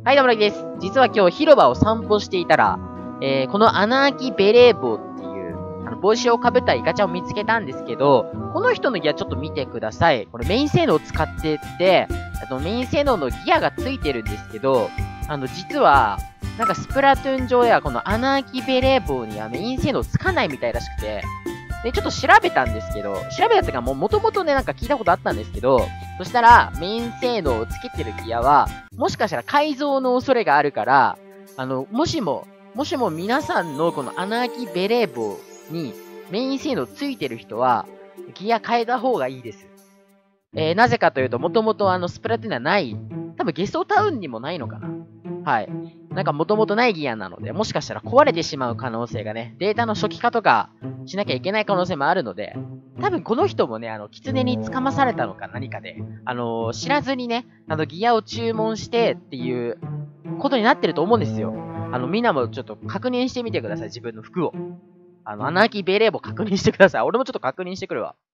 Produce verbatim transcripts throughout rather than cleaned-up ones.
はい、どうもらきです。実は今日広場を散歩していたら、えー、この穴あきベレー帽っていう、あの、帽子をかぶったイカちゃんを見つけたんですけど、この人のギアちょっと見てください。これメイン性能を使ってて、あの、メイン性能のギアがついてるんですけど、あの、実は、なんかスプラトゥーン上ではこの穴あきベレー帽にはメイン性能つかないみたいらしくて、で、ちょっと調べたんですけど、調べたってかもう元々ね、なんか聞いたことあったんですけど、そしたら、メイン性能をつけてるギアは、もしかしたら改造の恐れがあるから、あの、もしも、もしも皆さんのこの穴あきベレー帽にメイン性能ついてる人は、ギア変えた方がいいです。えー、なぜかというと、もともとあの、スプラトゥーンにはない、多分ゲストタウンにもないのかな。はい。なんかもともとないギアなので、もしかしたら壊れてしまう可能性がね、データの初期化とかしなきゃいけない可能性もあるので、多分この人もね、あの、狐に捕まされたのか何かで、あのー、知らずにね、あの、ギアを注文してっていうことになってると思うんですよ。あの、みんなもちょっと確認してみてください、自分の服を。あの、穴あきベレー帽確認してください。俺もちょっと確認してくるわ。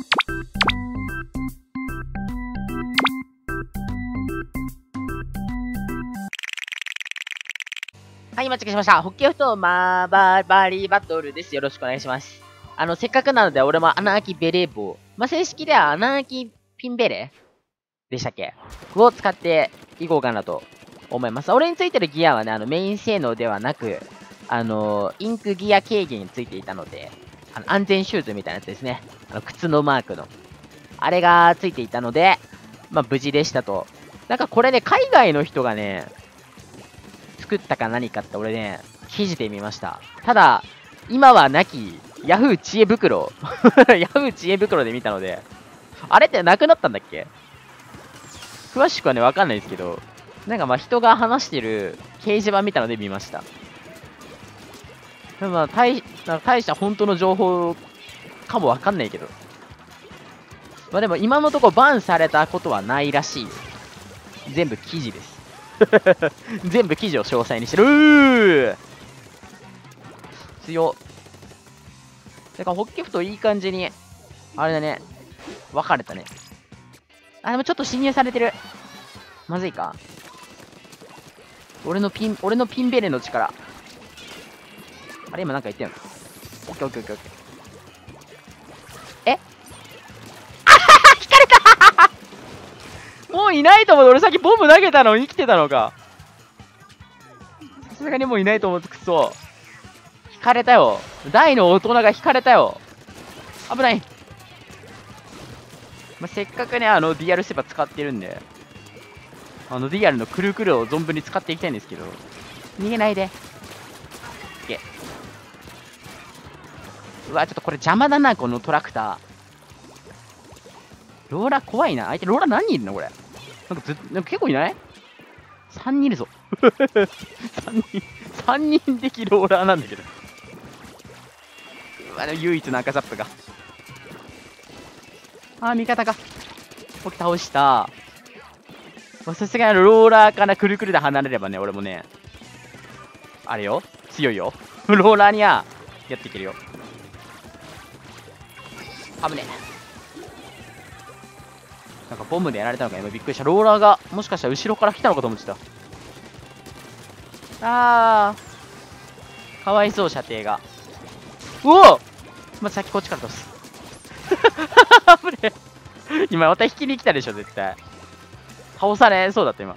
はい、待ちしました。ホッケーフとマーバーバリーバトルです。よろしくお願いします。あの、せっかくなので、俺も穴あきベレー帽。まあ、正式では穴あきピンベレーでしたっけを使っていこうかなと思います。俺についてるギアはね、あの、メイン性能ではなく、あの、インクギア軽減についていたので、あの、安全シューズみたいなやつですね。あの、靴のマークの。あれがついていたので、まあ、無事でしたと。なんかこれね、海外の人がね、作ったか何かって俺ね、記事で見ました。ただ、今はなき、ヤフー知恵袋。ヤフー知恵袋で見たので、あれってなくなったんだっけ？詳しくはね、わかんないですけど、なんかまあ人が話してる掲示板見たので見ました。まあ、大、なんか大した本当の情報かもわかんないけど。まあでも今のところバンされたことはないらしい。全部記事です。全部記事を詳細にしてる。強っ。だからホッケフといい感じに、あれだね、分かれたね。あ、でもちょっと侵入されてる。まずいか。俺のピン、俺のピンベレの力。あれ今なんか言ってんの？オッケーオッケーオッケーオッケー。え？あはは引かれたもういないと思う。俺さっきボム投げたの生きてたのか。さすがにもういないと思う。くそ。引かれたよ。大の大人が引かれたよ。危ない。まあ、せっかくね、あの、ディアルセバ使ってるんで、あの、ディアルのくるくるを存分に使っていきたいんですけど、逃げないで。いけ。うわ、ちょっとこれ邪魔だな、このトラクター。ローラ怖いな。相手ローラ何人いるのこれ。なんかずなんか結構いない ?さん 人いるぞ。さんにん、さんにん的ローラーなんだけど。うわ、でも唯一の赤ザップが。あー、味方が。起き倒した。さすがにローラーからくるくるで離れればね、俺もね、あれよ、強いよ。ローラーにはやっていけるよ。危ねえ。なんかボムでやられたのか今びっくりした。ローラーがもしかしたら後ろから来たのかと思ってた。あー、かわいそう射程が。うお、まあ、先こっちから倒す。危ねえ。今また引きに来たでしょ絶対。倒されそうだった今。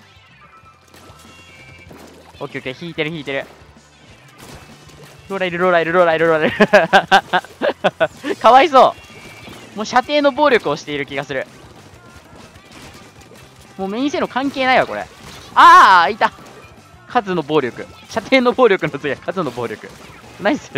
オッケーオッケー、引いてる引いてる。ローラいるローラいるローラいるローラいる。かわいそう。もう射程の暴力をしている気がする。もうメイン性能関係ないわこれ。ああいた。数の暴力。射程の暴力の次は数の暴力。ナイス。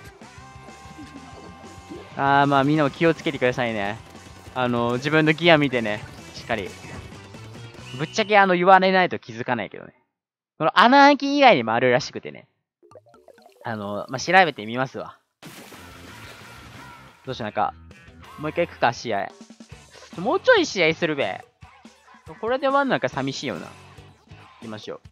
ああまあみんなも気をつけてくださいね。あのー、自分のギア見てね、しっかり。ぶっちゃけあの言われないと気づかないけどね。この穴あき以外にもあるらしくてね。あのー、まあ、調べてみますわ。どうしようなんか、もう一回行くか、試合。もうちょい試合するべ。これでワンなんか寂しいよな。行きましょう。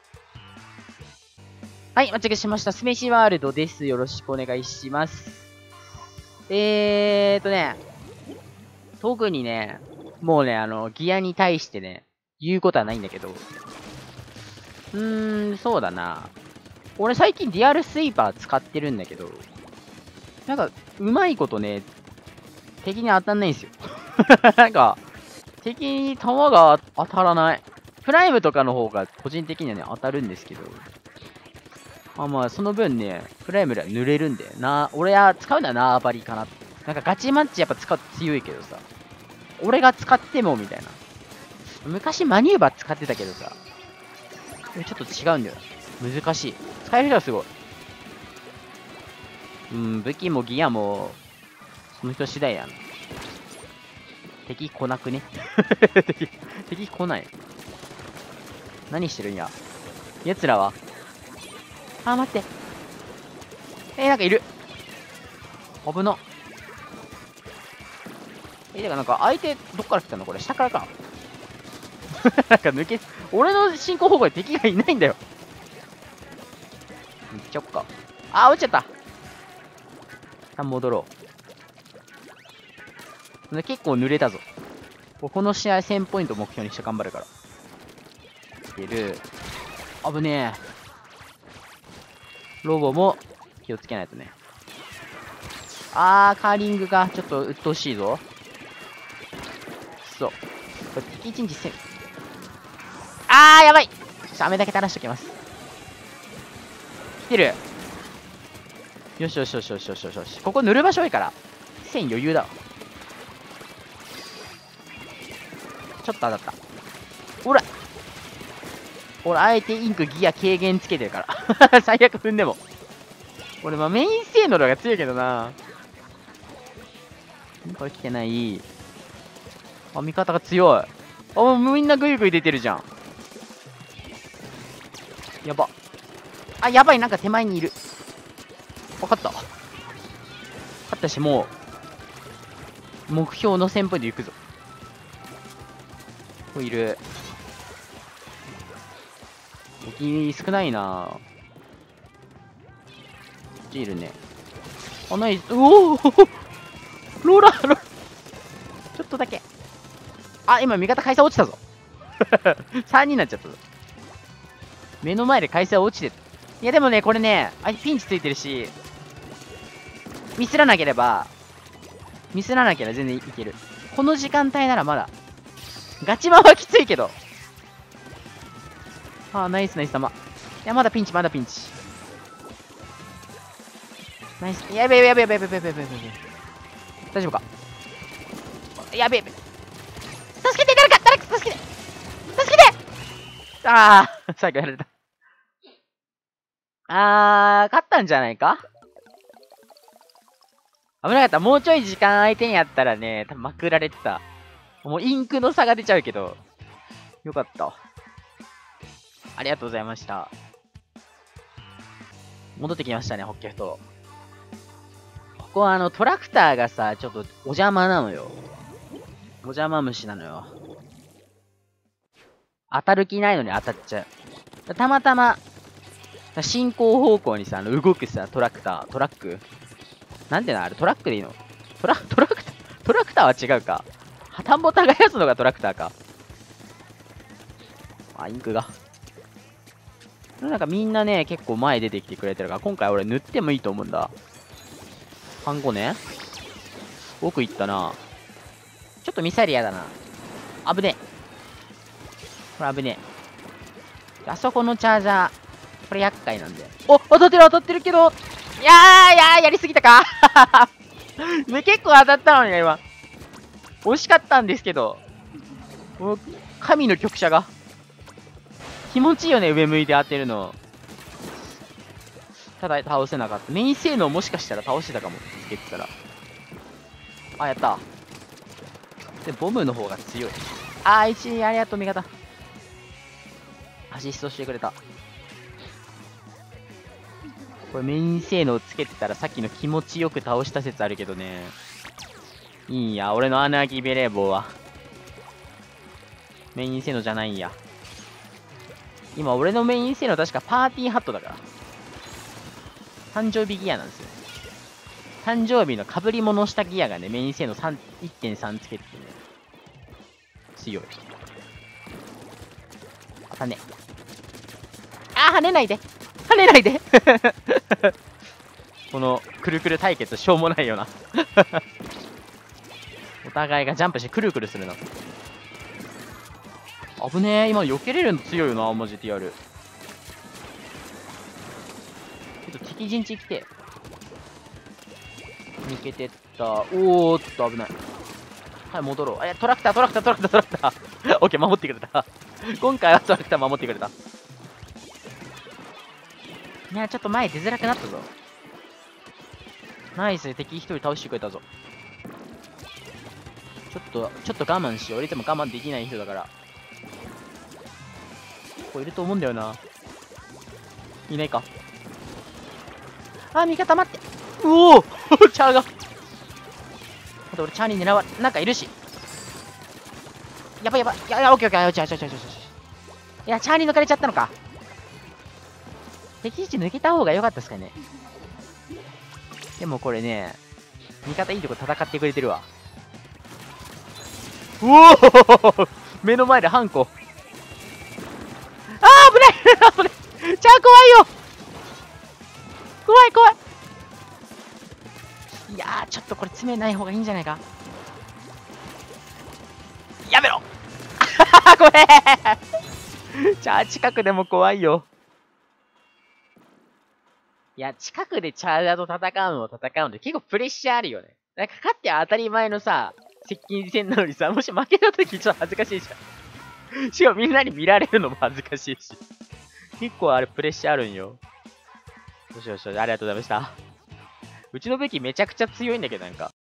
はい、間違えしました。スメシワールドです。よろしくお願いします。えーとね、特にね、もうね、あの、ギアに対してね、言うことはないんだけど、 うーん、そうだな。俺最近ディアルスイーパー使ってるんだけど、なんか、うまいことね、敵に当たんないんですよ。なんか、敵に弾が当たらない。プライムとかの方が個人的にはね、当たるんですけど。あ、まあ、その分ね、プライムでは濡れるんで、な、俺は使うのは縄張りかな。なんかガチマッチやっぱ使うと強いけどさ、俺が使ってもみたいな。昔マニューバー使ってたけどさ、ちょっと違うんだよ。難しい。使える人はすごい。うん、武器もギアも、その人次第やな。敵来なくね敵、敵来ない。何してるんや。奴らはあ、待って。えー、なんかいる。危な。えー、だからなんか相手、どっから来たのこれ下からか。なんか抜け、俺の進行方向で敵がいないんだよ。行っちゃおっか。あー、落ちちゃった。あ、戻ろう。結構濡れたぞ。この試合せんポイント目標にして頑張るから。いける。危ねえ。ロボも気をつけないとね。あー、カーリングがちょっと鬱陶しいぞ。そう。これ敵一日せん。あー、やばい。ちょっと雨だけ垂らしときます。来てる。よしよしよしよしよしよしよし。ここ塗る場所多いから。線余裕だわ。ちょっと当たった。ほら俺、あえてインクギア軽減つけてるから。最悪踏んでも。俺、まあ、メイン性能の方が強いけどな。これ来てない。あ、味方が強い。あ、もうみんなグイグイ出てるじゃん。やば。あ、やばい。なんか手前にいる。わかった。勝ったし、もう、目標のせんポイント行くぞ。ここいる。敵少ないなぁ。こっちいるね。あ、ない。うおーローラーローちょっとだけ。あ、今味方回線落ちたぞ。さんにんになっちゃったぞ。目の前で回線落ちてる。いやでもね、これね、あいピンチついてるし、ミスらなければ、ミスらなければ全然いける。この時間帯ならまだ。ガチマンはきついけど。あー、ナイスナイス玉。いや、まだピンチ、まだピンチ。ナイス。やべやべやべやべやべやべやべやべやべ。大丈夫かやべやべ。助けて誰か誰か助けて助けてあー、最後やられた。あー、勝ったんじゃないか危なかった。もうちょい時間相手にやったらね、多分まくられてた。もうインクの差が出ちゃうけど。よかった。ありがとうございました。戻ってきましたね、ホッケーと。ここはあの、トラクターがさ、ちょっとお邪魔なのよ。お邪魔虫なのよ。当たる気ないのに当たっちゃう。たまたま、進行方向にさ、あの動くさ、トラクター、トラックなんていうのあれ、トラックでいいのトラ、トラクター、トラクターは違うか。田んぼ耕すのがトラクターか。あ、インクが。なんかみんなね、結構前出てきてくれてるから、今回俺塗ってもいいと思うんだ。看護ね。奥行ったな。ちょっとミサイルやだな。危ねえ。これ危ねえ。あそこのチャージャー。これ厄介なんで。お、当たってる当たってるけど。いやー、いやー、やりすぎたか。ね、結構当たったのにね、今。惜しかったんですけど。もう神の局者が。気持ちいいよね、上向いて当てるの。ただ倒せなかった。メイン性能もしかしたら倒してたかも。つけてたら。あ、やった。で、ボムの方が強い。あー、いちありがとう、味方。アシストしてくれた。これメイン性能つけてたらさっきの気持ちよく倒した説あるけどね。いいんや、俺のアナーキーベレー帽は。メイン性能じゃないんや。今俺のメイン性能確かパーティーハットだから。誕生日ギアなんですよ。誕生日の被り物したギアがね、メイン性能 いってんさん つけててね。強い。当たんね。 跳ねないで跳ねないでこのくるくる対決しょうもないよなお互いがジャンプしてくるくるするな。危ねえ、今避けれるの強いよな、マジ ティーアール。ちょっと敵陣地来て。抜けてった。おーっと、危ない。はい、戻ろう。え、トラクター、トラクター、トラクター、トラクター。オッケー、守ってくれた。今回はトラクター守ってくれた。いや、ちょっと前出づらくなったぞ。ナイス、敵一人倒してくれたぞ。ちょっと、ちょっと我慢しよう。俺いつも我慢できない人だから。ここいると思うんだよな。いないか。あ、味方待って。うおーチャーが。あと俺チャーに狙われ、なんかいるし。やばいやばい。いやいや、オッケーオッケー。よしよしよしよしよし。いや、チャーに抜かれちゃったのか。敵位置抜けた方が良かったですかね。でもこれね、味方いいとこ戦ってくれてるわ。うおー目の前でハンコ。あー危ない危ないチャー怖いよ怖い怖い。いやー、ちょっとこれ詰めない方がいいんじゃないか。やめろこれチャー近くでも怖いよ。いや、近くでチャーダーと戦うのを戦うのって結構プレッシャーあるよね。なんか勝って当たり前のさ、接近戦なのにさ、もし負けた時ちょっと恥ずかしいじゃん。しかもみんなに見られるのも恥ずかしいし。結構あれプレッシャーあるんよ。よしよしよし、ありがとうございました。うちの武器めちゃくちゃ強いんだけど、なんか。